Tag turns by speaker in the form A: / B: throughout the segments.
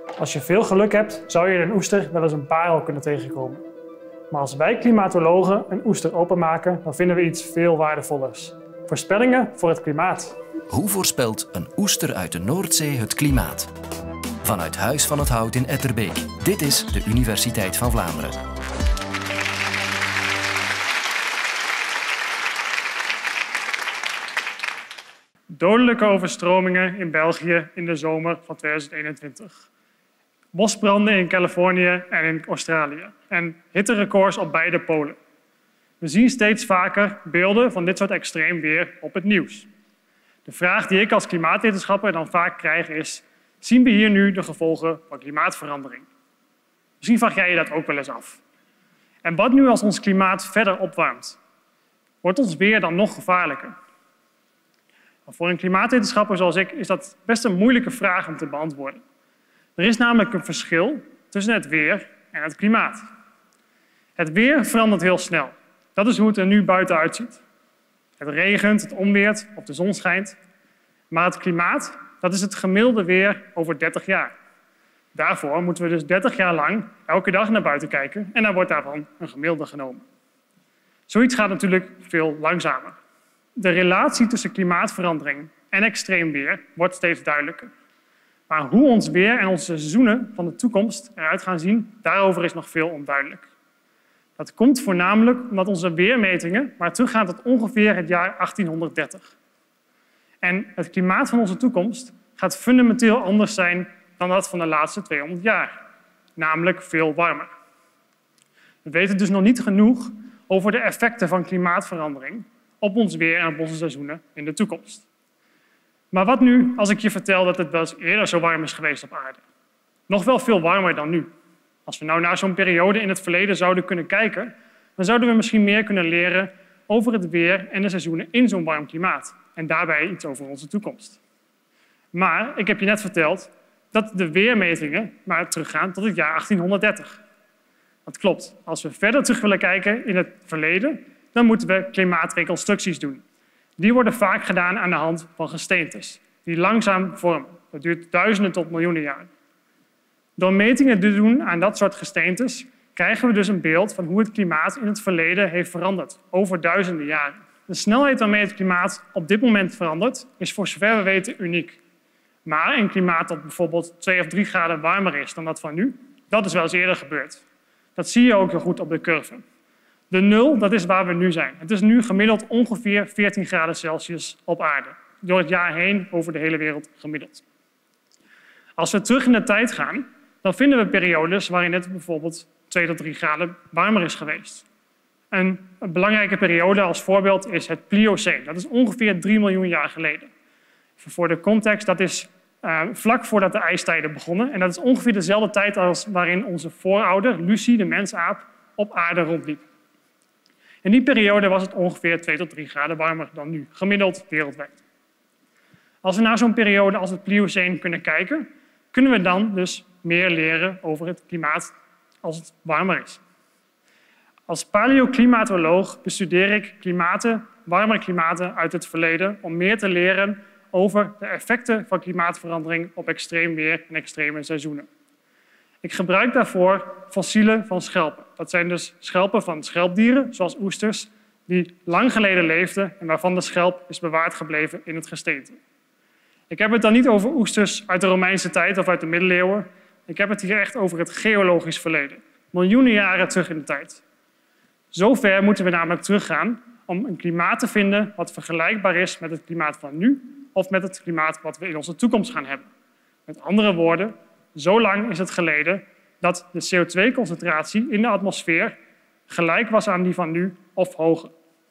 A: Als je veel geluk hebt, zou je in een oester wel eens een parel kunnen tegenkomen. Maar als wij klimatologen een oester openmaken, dan vinden we iets veel waardevollers. Voorspellingen voor het klimaat.
B: Hoe voorspelt een oester uit de Noordzee het klimaat? Vanuit Huis van het Hout in Etterbeek. Dit is de Universiteit van Vlaanderen.
A: Dodelijke overstromingen in België in de zomer van 2021. Bosbranden in Californië en in Australië. En hitterecords op beide polen. We zien steeds vaker beelden van dit soort extreem weer op het nieuws. De vraag die ik als klimaatwetenschapper dan vaak krijg is: zien we hier nu de gevolgen van klimaatverandering? Misschien vraag jij je dat ook wel eens af. En wat nu als ons klimaat verder opwarmt? Wordt ons weer dan nog gevaarlijker? Voor een klimaatwetenschapper zoals ik is dat best een moeilijke vraag om te beantwoorden. Er is namelijk een verschil tussen het weer en het klimaat. Het weer verandert heel snel. Dat is hoe het er nu buiten uitziet. Het regent, het onweert of de zon schijnt. Maar het klimaat, dat is het gemiddelde weer over 30 jaar. Daarvoor moeten we dus 30 jaar lang elke dag naar buiten kijken en dan wordt daarvan een gemiddelde genomen. Zoiets gaat natuurlijk veel langzamer. De relatie tussen klimaatverandering en extreem weer wordt steeds duidelijker. Maar hoe ons weer en onze seizoenen van de toekomst eruit gaan zien, daarover is nog veel onduidelijk. Dat komt voornamelijk omdat onze weermetingen maar teruggaan tot ongeveer het jaar 1830. En het klimaat van onze toekomst gaat fundamenteel anders zijn dan dat van de laatste 200 jaar. Namelijk veel warmer. We weten dus nog niet genoeg over de effecten van klimaatverandering op ons weer en op onze seizoenen in de toekomst. Maar wat nu als ik je vertel dat het wel eens eerder zo warm is geweest op aarde? Nog wel veel warmer dan nu. Als we nou naar zo'n periode in het verleden zouden kunnen kijken, dan zouden we misschien meer kunnen leren over het weer en de seizoenen in zo'n warm klimaat. En daarbij iets over onze toekomst. Maar ik heb je net verteld dat de weermetingen maar teruggaan tot het jaar 1830. Dat klopt. Als we verder terug willen kijken in het verleden, dan moeten we klimaatreconstructies doen. Die worden vaak gedaan aan de hand van gesteentes, die langzaam vormen. Dat duurt duizenden tot miljoenen jaren. Door metingen te doen aan dat soort gesteentes krijgen we dus een beeld van hoe het klimaat in het verleden heeft veranderd, over duizenden jaren. De snelheid waarmee het klimaat op dit moment verandert, is voor zover we weten uniek. Maar een klimaat dat bijvoorbeeld 2 of 3 graden warmer is dan dat van nu, dat is wel eens eerder gebeurd. Dat zie je ook heel goed op de curve. De 0, dat is waar we nu zijn. Het is nu gemiddeld ongeveer 14 graden Celsius op aarde. Door het jaar heen over de hele wereld gemiddeld. Als we terug in de tijd gaan, dan vinden we periodes waarin het bijvoorbeeld 2 tot 3 graden warmer is geweest. Een belangrijke periode als voorbeeld is het Plioceen. Dat is ongeveer 3 miljoen jaar geleden. Even voor de context, dat is vlak voordat de ijstijden begonnen. En dat is ongeveer dezelfde tijd als waarin onze voorouder, Lucie, de mensaap, op aarde rondliep. In die periode was het ongeveer 2 tot 3 graden warmer dan nu, gemiddeld wereldwijd. Als we naar zo'n periode als het Plioceen kunnen kijken, kunnen we dan dus meer leren over het klimaat als het warmer is. Als paleoclimatoloog bestudeer ik warme klimaten uit het verleden om meer te leren over de effecten van klimaatverandering op extreem weer en extreme seizoenen. Ik gebruik daarvoor fossielen van schelpen. Dat zijn dus schelpen van schelpdieren, zoals oesters, die lang geleden leefden en waarvan de schelp is bewaard gebleven in het gesteente. Ik heb het dan niet over oesters uit de Romeinse tijd of uit de middeleeuwen. Ik heb het hier echt over het geologisch verleden. Miljoenen jaren terug in de tijd. Zover moeten we namelijk teruggaan om een klimaat te vinden wat vergelijkbaar is met het klimaat van nu of met het klimaat wat we in onze toekomst gaan hebben. Met andere woorden, zo lang is het geleden dat de CO2-concentratie in de atmosfeer gelijk was aan die van nu of hoger.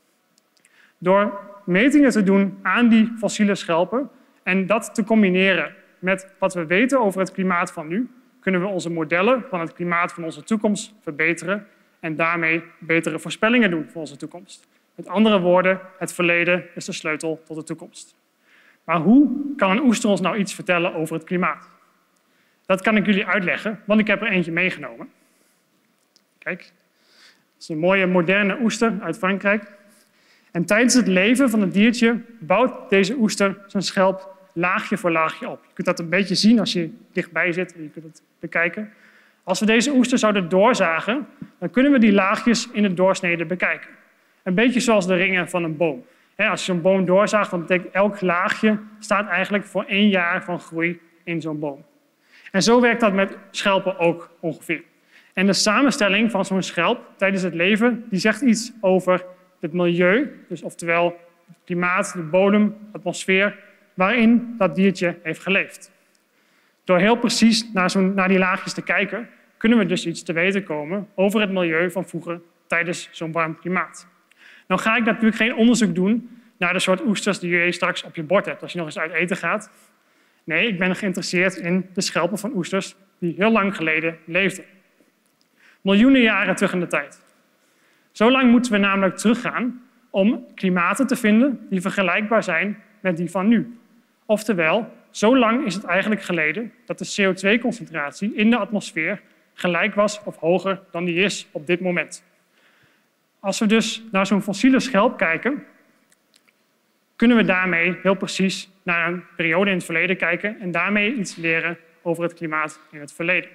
A: Door metingen te doen aan die fossiele schelpen en dat te combineren met wat we weten over het klimaat van nu, kunnen we onze modellen van het klimaat van onze toekomst verbeteren en daarmee betere voorspellingen doen voor onze toekomst. Met andere woorden, het verleden is de sleutel tot de toekomst. Maar hoe kan een oester ons nou iets vertellen over het klimaat? Dat kan ik jullie uitleggen, want ik heb er eentje meegenomen. Kijk, dat is een mooie moderne oester uit Frankrijk. En tijdens het leven van het diertje bouwt deze oester zijn schelp laagje voor laagje op. Je kunt dat een beetje zien als je dichtbij zit en je kunt het bekijken. Als we deze oester zouden doorzagen, dan kunnen we die laagjes in het doorsnede bekijken. Een beetje zoals de ringen van een boom. Als je zo'n boom doorzaagt, dan betekent elk laagje staat eigenlijk voor 1 jaar van groei in zo'n boom. En zo werkt dat met schelpen ook ongeveer. En de samenstelling van zo'n schelp tijdens het leven, die zegt iets over het milieu, dus oftewel het klimaat, de bodem, de atmosfeer, waarin dat diertje heeft geleefd. Door heel precies naar die laagjes te kijken, kunnen we dus iets te weten komen over het milieu van vroeger tijdens zo'n warm klimaat. Nou ga ik natuurlijk geen onderzoek doen naar de soort oesters die je straks op je bord hebt als je nog eens uit eten gaat. Nee, ik ben geïnteresseerd in de schelpen van oesters die heel lang geleden leefden. Miljoenen jaren terug in de tijd. Zo lang moeten we namelijk teruggaan om klimaten te vinden die vergelijkbaar zijn met die van nu. Oftewel, zo lang is het eigenlijk geleden dat de CO2-concentratie in de atmosfeer gelijk was of hoger dan die is op dit moment. Als we dus naar zo'n fossiele schelp kijken, kunnen we daarmee heel precies naar een periode in het verleden kijken en daarmee iets leren over het klimaat in het verleden.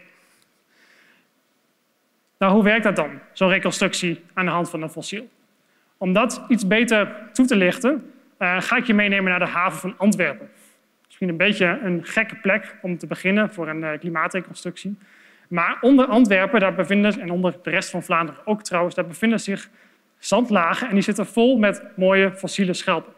A: Nou, hoe werkt dat dan, zo'n reconstructie aan de hand van een fossiel? Om dat iets beter toe te lichten, ga ik je meenemen naar de haven van Antwerpen. Misschien een beetje een gekke plek om te beginnen voor een klimaatreconstructie. Maar onder Antwerpen, en onder de rest van Vlaanderen ook trouwens, daar bevinden zich zandlagen en die zitten vol met mooie fossiele schelpen.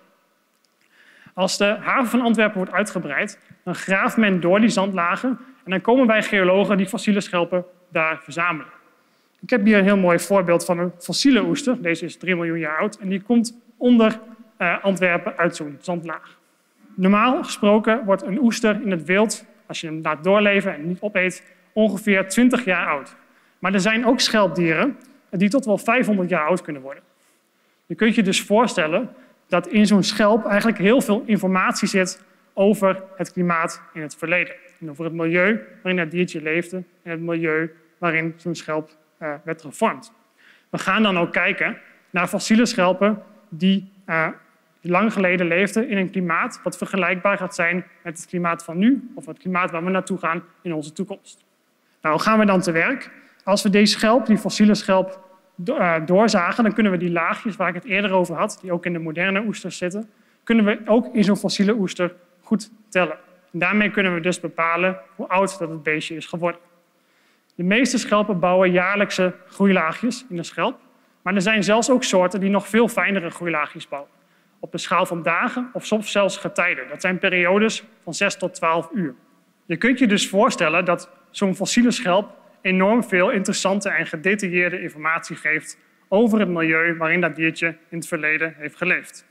A: Als de haven van Antwerpen wordt uitgebreid, dan graaft men door die zandlagen en dan komen wij geologen die fossiele schelpen daar verzamelen. Ik heb hier een heel mooi voorbeeld van een fossiele oester. Deze is 3 miljoen jaar oud en die komt onder Antwerpen uit zo'n zandlaag. Normaal gesproken wordt een oester in het wild, als je hem laat doorleven en niet opeet, ongeveer 20 jaar oud. Maar er zijn ook schelpdieren die tot wel 500 jaar oud kunnen worden. Je kunt je dus voorstellen dat in zo'n schelp eigenlijk heel veel informatie zit over het klimaat in het verleden. En over het milieu waarin dat diertje leefde en het milieu waarin zo'n schelp werd gevormd. We gaan dan ook kijken naar fossiele schelpen die lang geleden leefden in een klimaat wat vergelijkbaar gaat zijn met het klimaat van nu of het klimaat waar we naartoe gaan in onze toekomst. Nou, hoe gaan we dan te werk? Als we die fossiele schelp doorzagen, dan kunnen we die laagjes waar ik het eerder over had, die ook in de moderne oesters zitten, kunnen we ook in zo'n fossiele oester goed tellen. En daarmee kunnen we dus bepalen hoe oud dat het beestje is geworden. De meeste schelpen bouwen jaarlijkse groeilaagjes in de schelp, maar er zijn zelfs ook soorten die nog veel fijnere groeilaagjes bouwen. Op de schaal van dagen of soms zelfs getijden. Dat zijn periodes van 6 tot 12 uur. Je kunt je dus voorstellen dat zo'n fossiele schelp enorm veel interessante en gedetailleerde informatie geeft over het milieu waarin dat diertje in het verleden heeft geleefd.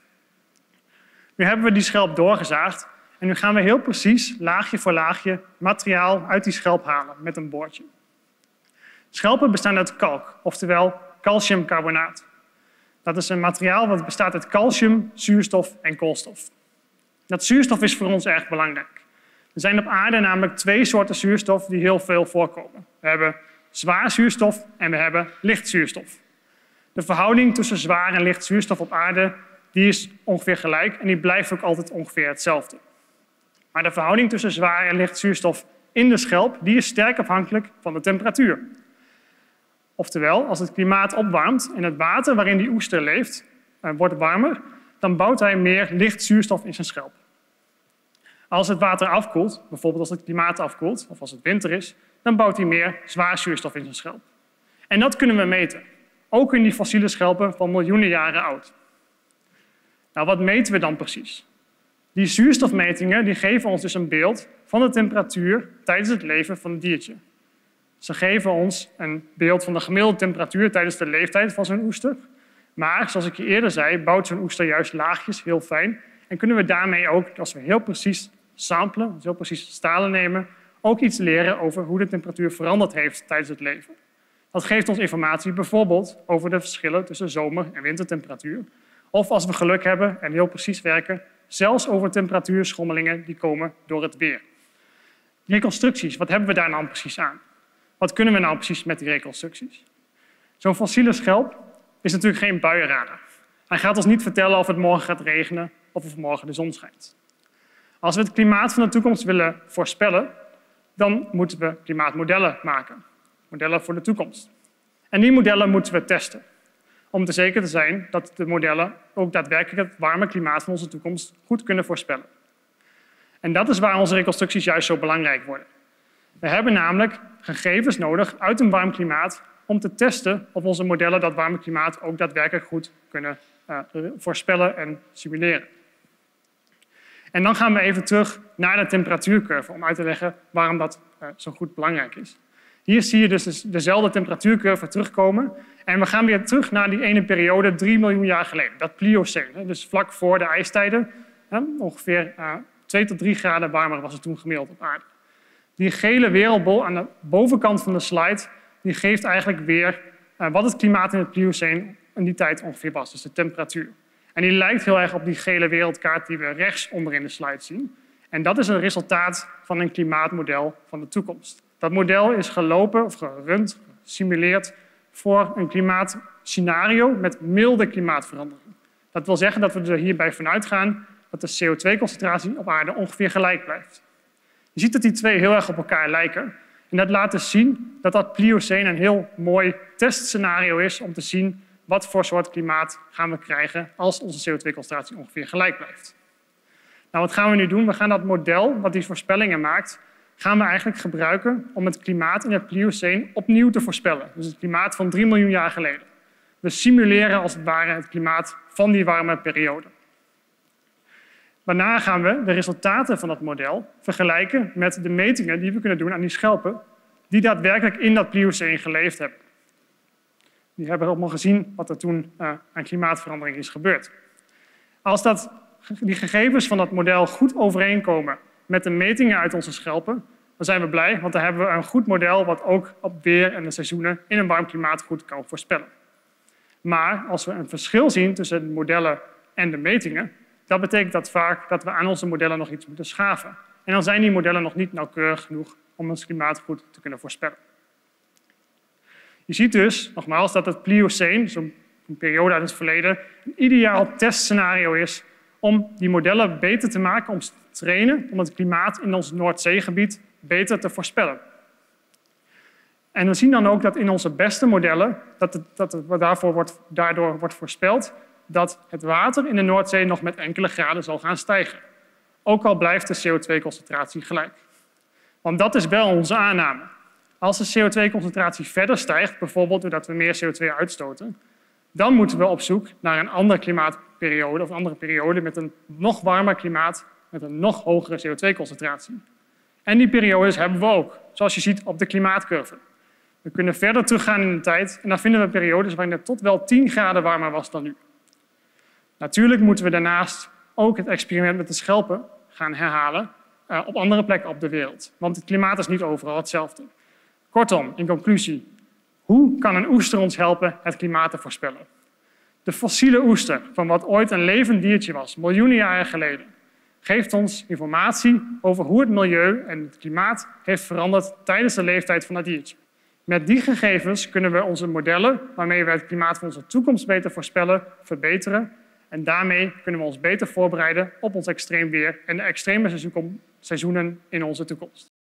A: Nu hebben we die schelp doorgezaagd en nu gaan we heel precies laagje voor laagje materiaal uit die schelp halen met een boortje. Schelpen bestaan uit kalk, oftewel calciumcarbonaat. Dat is een materiaal dat bestaat uit calcium, zuurstof en koolstof. Dat zuurstof is voor ons erg belangrijk. Er zijn op aarde namelijk 2 soorten zuurstof die heel veel voorkomen. We hebben zwaar zuurstof en we hebben licht zuurstof. De verhouding tussen zwaar en licht zuurstof op aarde die is ongeveer gelijk en die blijft ook altijd ongeveer hetzelfde. Maar de verhouding tussen zwaar en licht zuurstof in de schelp die is sterk afhankelijk van de temperatuur. Oftewel, als het klimaat opwarmt en het water waarin die oester leeft wordt warmer, dan bouwt hij meer licht zuurstof in zijn schelp. Als het water afkoelt, bijvoorbeeld als het klimaat afkoelt of als het winter is, dan bouwt hij meer zwaar zuurstof in zijn schelp. En dat kunnen we meten, ook in die fossiele schelpen van miljoenen jaren oud. Nou, wat meten we dan precies? Die zuurstofmetingen die geven ons dus een beeld van de temperatuur tijdens het leven van het diertje. Ze geven ons een beeld van de gemiddelde temperatuur tijdens de leeftijd van zo'n oester. Maar, zoals ik je eerder zei, bouwt zo'n oester juist laagjes heel fijn. En kunnen we daarmee ook, als we heel precies samplen, dus heel precies stalen nemen, ook iets leren over hoe de temperatuur veranderd heeft tijdens het leven. Dat geeft ons informatie bijvoorbeeld over de verschillen tussen zomer- en wintertemperatuur. Of als we geluk hebben en heel precies werken, zelfs over temperatuurschommelingen die komen door het weer. Reconstructies, wat hebben we daar nou precies aan? Wat kunnen we nou precies met die reconstructies? Zo'n fossiele schelp is natuurlijk geen buienradar. Hij gaat ons niet vertellen of het morgen gaat regenen of morgen de zon schijnt. Als we het klimaat van de toekomst willen voorspellen, dan moeten we klimaatmodellen maken. Modellen voor de toekomst. En die modellen moeten we testen. Om er zeker te zijn dat de modellen ook daadwerkelijk het warme klimaat van onze toekomst goed kunnen voorspellen. En dat is waar onze reconstructies juist zo belangrijk worden. We hebben namelijk gegevens nodig uit een warm klimaat om te testen of onze modellen dat warme klimaat ook daadwerkelijk goed kunnen voorspellen en simuleren. En dan gaan we even terug naar de temperatuurcurve om uit te leggen waarom dat zo goed belangrijk is. Hier zie je dus dezelfde temperatuurcurve terugkomen. En we gaan weer terug naar die ene periode 3 miljoen jaar geleden. Dat Pliocene, dus vlak voor de ijstijden. Ongeveer 2 tot 3 graden warmer was het toen gemiddeld op aarde. Die gele wereldbol aan de bovenkant van de slide die geeft eigenlijk weer wat het klimaat in het Pliocene in die tijd ongeveer was. Dus de temperatuur. En die lijkt heel erg op die gele wereldkaart die we rechts onder in de slide zien. En dat is een resultaat van een klimaatmodel van de toekomst. Dat model is gelopen of gerund, gesimuleerd voor een klimaatscenario met milde klimaatverandering. Dat wil zeggen dat we er hierbij vanuit gaan dat de CO2-concentratie op aarde ongeveer gelijk blijft. Je ziet dat die twee heel erg op elkaar lijken. En dat laat dus zien dat dat Pliocene een heel mooi testscenario is om te zien wat voor soort klimaat gaan we krijgen als onze CO2-concentratie ongeveer gelijk blijft. Nou, wat gaan we nu doen? We gaan dat model wat die voorspellingen maakt, gaan we eigenlijk gebruiken om het klimaat in het Pliocene opnieuw te voorspellen. Dus het klimaat van 3 miljoen jaar geleden. We simuleren als het ware het klimaat van die warme periode. Daarna gaan we de resultaten van dat model vergelijken met de metingen die we kunnen doen aan die schelpen die daadwerkelijk in dat Pliocene geleefd hebben. Die hebben allemaal gezien wat er toen aan klimaatverandering is gebeurd. Als die gegevens van dat model goed overeenkomen met de metingen uit onze schelpen, dan zijn we blij, want dan hebben we een goed model wat ook op weer en de seizoenen in een warm klimaat goed kan voorspellen. Maar als we een verschil zien tussen de modellen en de metingen, dat betekent dat vaak dat we aan onze modellen nog iets moeten schaven. En dan zijn die modellen nog niet nauwkeurig genoeg om ons klimaat goed te kunnen voorspellen. Je ziet dus, nogmaals, dat het Pliocene, zo'n periode uit het verleden, een ideaal testscenario is om die modellen beter te maken, om ze te trainen, om het klimaat in ons Noordzeegebied beter te voorspellen. En we zien dan ook dat in onze beste modellen, daardoor wordt voorspeld dat het water in de Noordzee nog met enkele graden zal gaan stijgen. Ook al blijft de CO2-concentratie gelijk. Want dat is wel onze aanname. Als de CO2-concentratie verder stijgt, bijvoorbeeld doordat we meer CO2 uitstoten, dan moeten we op zoek naar een andere klimaatperiode of een andere periode met een nog warmer klimaat, met een nog hogere CO2-concentratie. En die periodes hebben we ook, zoals je ziet op de klimaatcurve. We kunnen verder teruggaan in de tijd en dan vinden we periodes waarin het tot wel 10 graden warmer was dan nu. Natuurlijk moeten we daarnaast ook het experiment met de schelpen gaan herhalen op andere plekken op de wereld. Want het klimaat is niet overal hetzelfde. Kortom, in conclusie, hoe kan een oester ons helpen het klimaat te voorspellen? De fossiele oester, van wat ooit een levend diertje was, miljoenen jaren geleden, geeft ons informatie over hoe het milieu en het klimaat heeft veranderd tijdens de leeftijd van dat diertje. Met die gegevens kunnen we onze modellen, waarmee we het klimaat van onze toekomst beter voorspellen, verbeteren. En daarmee kunnen we ons beter voorbereiden op ons extreem weer en de extreme seizoenen in onze toekomst.